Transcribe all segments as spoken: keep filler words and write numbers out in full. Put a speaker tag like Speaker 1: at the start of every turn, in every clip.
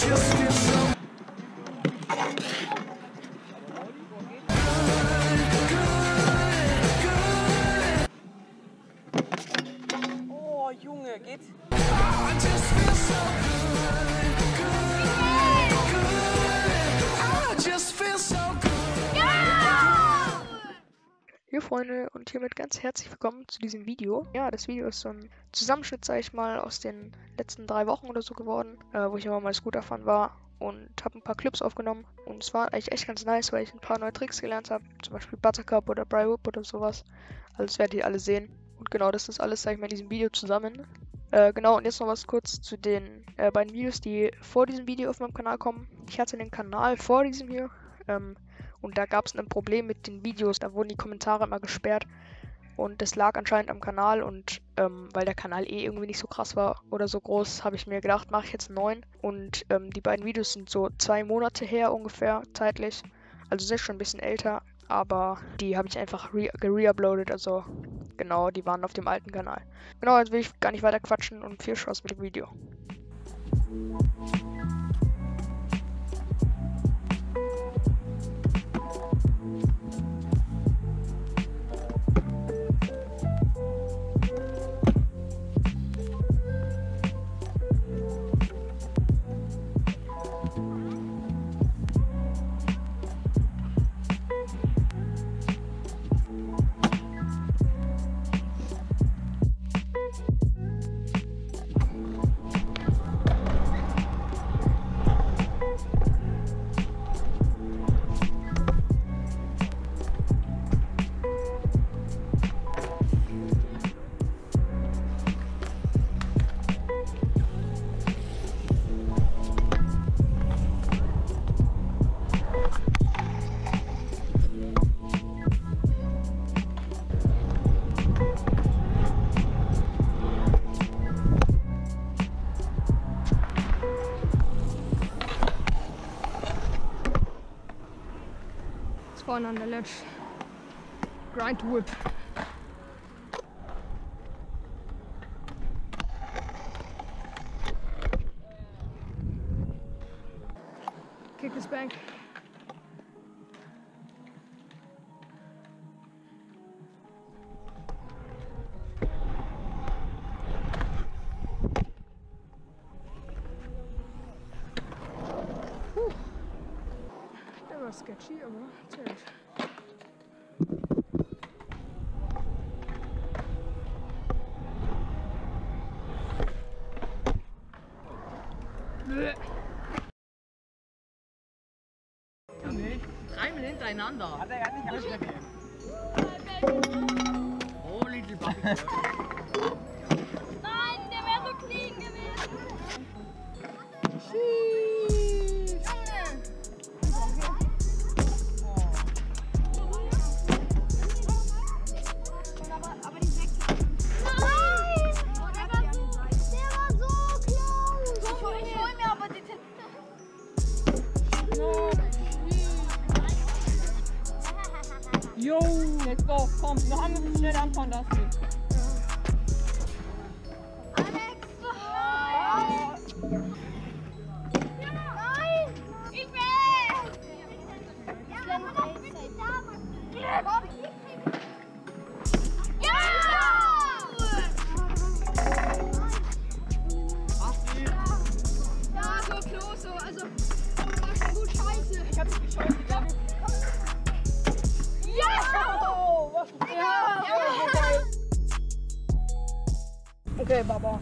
Speaker 1: Oh Junge, geht's?
Speaker 2: Jo Freunde, und hiermit ganz herzlich willkommen zu diesem Video. Ja, das Video ist so ein Zusammenschnitt, sag ich mal, aus den letzten drei Wochen oder so geworden, äh, wo ich immer mal Scooterfahren war und habe ein paar Clips aufgenommen. Und es war eigentlich echt ganz nice, weil ich ein paar neue Tricks gelernt habe, zum Beispiel Buttercup oder Bry Whip oder sowas. Also das werdet ihr alle sehen. Und genau, das ist alles, sag ich mal, in diesem Video zusammen. Äh, genau, und jetzt noch was kurz zu den äh, beiden Videos, die vor diesem Video auf meinem Kanal kommen. Ich hatte den Kanal vor diesem hier, ähm, und da gab es ein Problem mit den Videos, da wurden die Kommentare immer gesperrt und das lag anscheinend am Kanal und ähm, weil der Kanal eh irgendwie nicht so krass war oder so groß, habe ich mir gedacht, mache ich jetzt einen neuen. Und ähm, die beiden Videos sind so zwei Monate her ungefähr zeitlich, also sind schon ein bisschen älter, aber die habe ich einfach re gereuploadet, also genau, die waren auf dem alten Kanal. Genau, jetzt will ich gar nicht weiter quatschen und viel Spaß mit dem Video.
Speaker 3: Spawn on the ledge. Grind whip. Kick this bank. Puh. Der war sketchy, aber zählt.
Speaker 1: Dreimal hintereinander. Hat er gar nicht anständig. Oh, Little Puppy.
Speaker 4: Nein, der wäre so clean gewesen. Aber, aber die sechs. Nein! Der war, der war so close. Ich hol, ich hol mir aber die Tin.
Speaker 1: Yo, let's go. Komm, noch einmal schnell anfangen, das hier.
Speaker 4: Alex! Nein! Ich will! Ja, Mann, bitte da, Mann! Ja! Ja, so close, so, also, das war gut scheiße.
Speaker 1: Ich hab dich geschossen, ich hab dich.
Speaker 4: Ja!
Speaker 1: Was? Ja!
Speaker 3: Okay, Baba.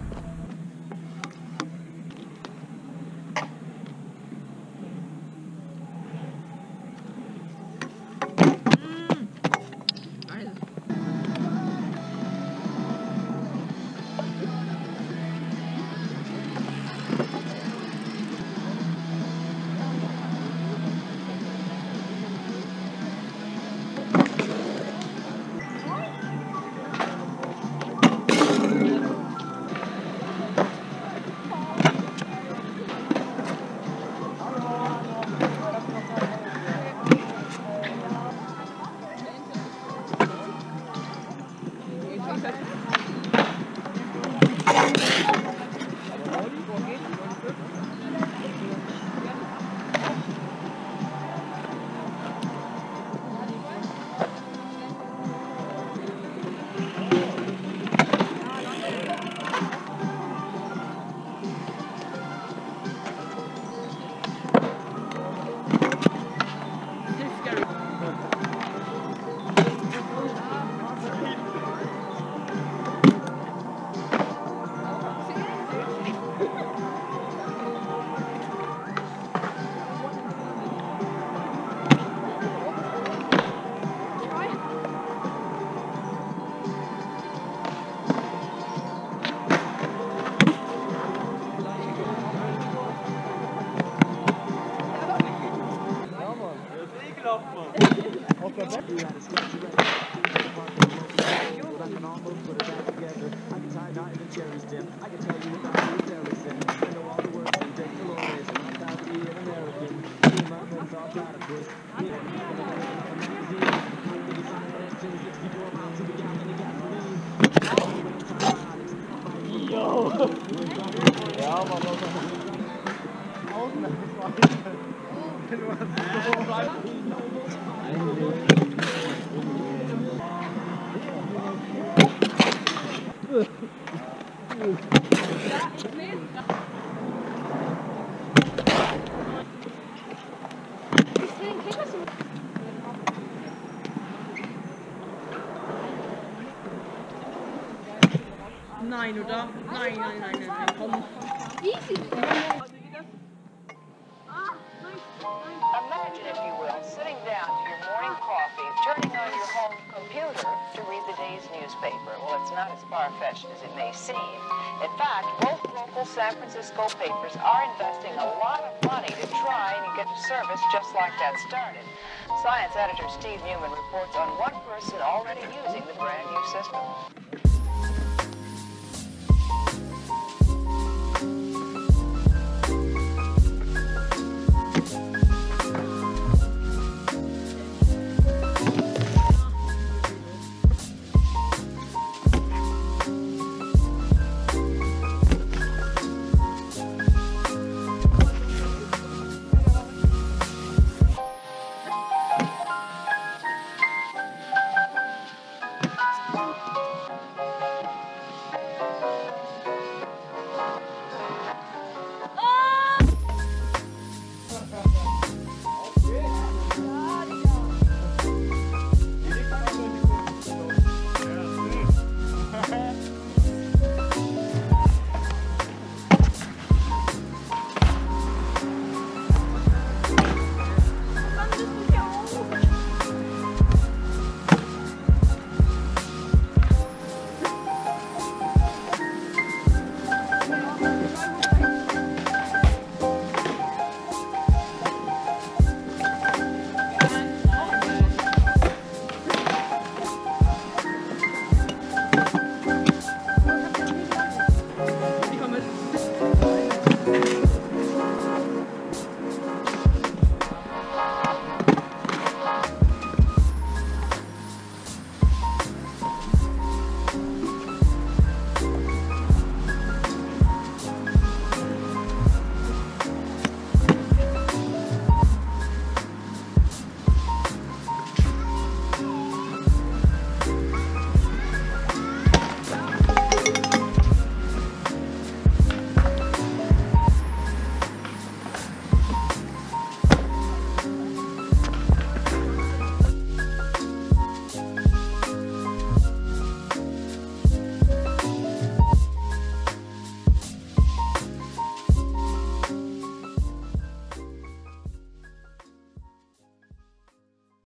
Speaker 1: Nein, oder? Nein, nein, nein, nein, nein, komm.
Speaker 5: Imagine, if you will, sitting down to your morning coffee, turning on your home computer to read the day's newspaper. Well, it's not as far-fetched as it may seem. In fact, both local San Francisco papers are investing a lot of money to try and get a service just like that started. Science editor Steve Newman reports on one person already using the brand new system.